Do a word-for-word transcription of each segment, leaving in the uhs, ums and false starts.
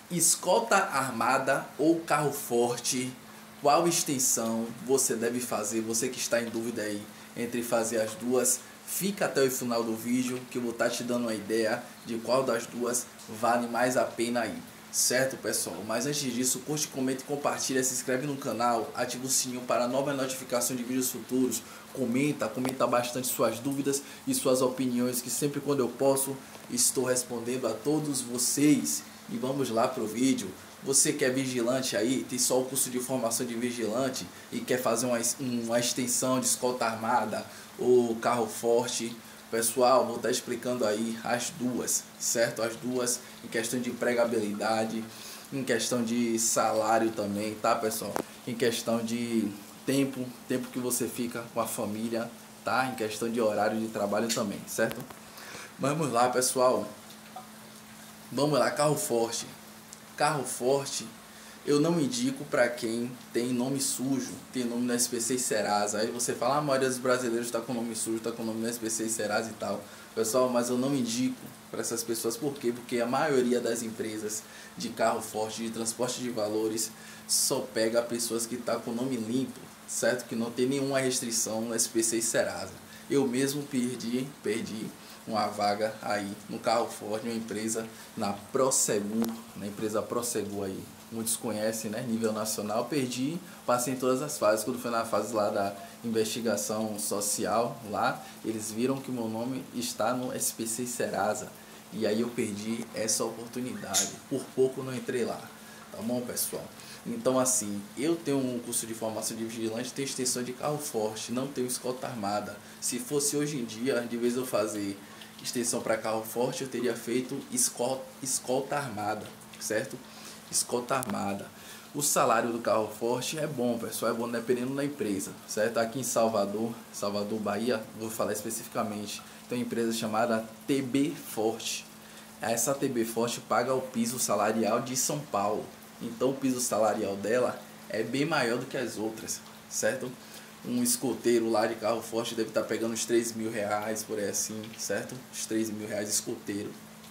Escolta armada ou carro forte? Qual extensão você deve fazer? Você que está em dúvida aí entre fazer as duas, fica até o final do vídeo que eu vou estar te dando uma ideia de qual das duas vale mais a pena aí. Certo, pessoal? Mas antes disso, curte, comenta e compartilha, se inscreve no canal, ativa o sininho para nova notificação de vídeos futuros, comenta, comenta bastante suas dúvidas e suas opiniões, que sempre quando eu posso estou respondendo a todos vocês. E vamos lá pro vídeo. Você que é vigilante aí, tem só o curso de formação de vigilante e quer fazer uma, uma extensão de escolta armada ou carro forte, pessoal, vou estar explicando aí as duas, certo? As duas em questão de empregabilidade, em questão de salário também, tá, pessoal? Em questão de tempo, tempo que você fica com a família, tá? Em questão de horário de trabalho também, certo? Vamos lá, pessoal. Vamos lá, carro forte. Carro forte eu não indico para quem tem nome sujo, tem nome no S P C e Serasa. Aí você fala, ah, a maioria dos brasileiros está com nome sujo, está com nome no S P C e Serasa e tal. Pessoal, mas eu não indico para essas pessoas. Por quê? Porque a maioria das empresas de carro forte, de transporte de valores, só pega pessoas que estão tá com nome limpo, certo? Que não tem nenhuma restrição no S P C e Serasa. Eu mesmo perdi, perdi uma vaga aí no carro forte, uma empresa na Prosegur, na empresa Prosegur aí, muitos conhecem, né, nível nacional. Perdi, passei em todas as fases. Quando foi na fase lá da investigação social, lá eles viram que meu nome está no S P C Serasa, e aí eu perdi essa oportunidade, por pouco não entrei lá, tá bom, pessoal? Então, assim, eu tenho um curso de formação de vigilante, tenho extensão de carro forte, não tenho escolta armada. Se fosse hoje em dia, de vez eu fazer extensão para carro forte, eu teria feito escolta, escolta armada, certo? Escolta armada. O salário do carro forte é bom, pessoal, é bom dependendo da empresa, certo? Aqui em Salvador, Salvador, Bahia, vou falar especificamente, tem uma empresa chamada T B Forte. Essa T B Forte paga o piso salarial de São Paulo. Então o piso salarial dela é bem maior do que as outras, certo? Um escoteiro lá de carro forte deve estar pegando uns três mil reais, por aí assim, certo? Os três mil reais escoteiro.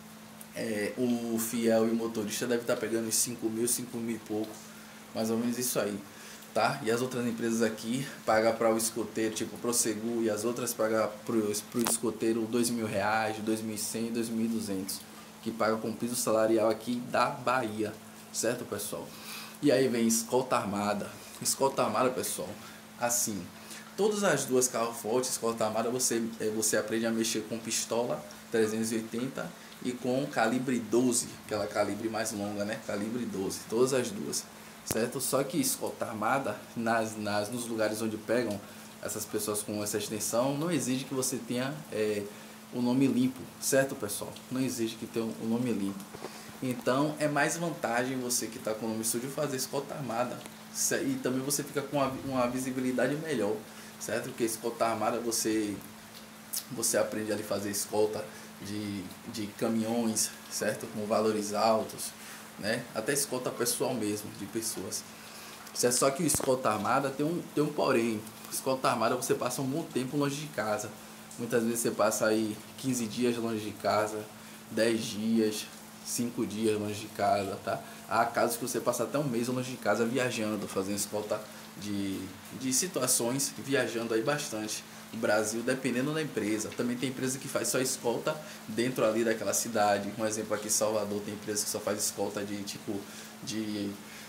É, o fiel e o motorista deve estar pegando uns cinco mil, cinco mil e pouco, mais ou menos isso aí, tá? E as outras empresas aqui pagam para o escoteiro, tipo Prosegur, e as outras pagam para o escoteiro dois mil reais, dois mil e cem, dois mil e duzentos, que paga com piso salarial aqui da Bahia, certo, pessoal? E aí vem escolta armada. Escolta armada, pessoal, assim, todas as duas carro forte, escolta armada, você, você aprende a mexer com pistola trezentos e oitenta e com calibre doze, aquela calibre mais longa, né? Calibre doze, todas as duas, certo? Só que escolta armada, nas, nas, nos lugares onde pegam essas pessoas com essa extensão, não exige que você tenha é, o nome limpo, certo, pessoal? Não exige que tenha o nome limpo. Então é mais vantagem você que está com o nome sujo fazer escolta armada, e também você fica com uma, uma visibilidade melhor, certo? Porque escolta armada você você aprende a fazer escolta de, de caminhões, certo? Com valores altos, né? Até escolta pessoal mesmo, de pessoas, certo? Só que o escolta armada tem um, tem um porém. Escolta armada você passa um bom tempo longe de casa, muitas vezes você passa aí quinze dias longe de casa, dez dias, cinco dias longe de casa, tá? Há casos que você passa até um mês longe de casa viajando, fazendo escolta de, de situações, viajando aí bastante no Brasil, dependendo da empresa. Também tem empresa que faz só escolta dentro ali daquela cidade. Um exemplo aqui em Salvador, tem empresa que só faz escolta de tipo de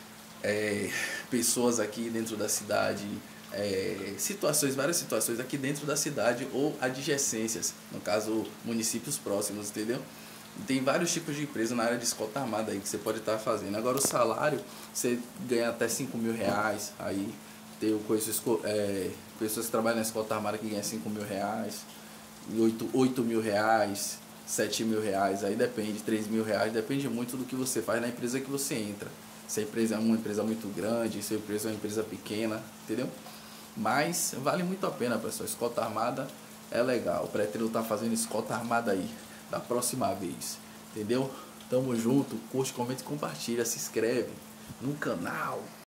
é, pessoas aqui dentro da cidade, é, situações, várias situações aqui dentro da cidade ou adjacências, no caso municípios próximos, entendeu? Tem vários tipos de empresa na área de escolta armada aí que você pode estar fazendo. Agora o salário, você ganha até cinco mil reais. Aí tem coisas, é, pessoas que trabalham na escolta armada que ganham cinco mil reais, oito mil reais, sete mil reais. Aí depende, três mil reais. Depende muito do que você faz na empresa que você entra. Se a empresa é uma empresa muito grande, se a empresa é uma empresa pequena, entendeu? Mas vale muito a pena, pessoal. Escolta armada é legal. Pretendo estar fazendo escolta armada aí da próxima vez, entendeu? Tamo junto, curte, comenta e compartilha, se inscreve no canal.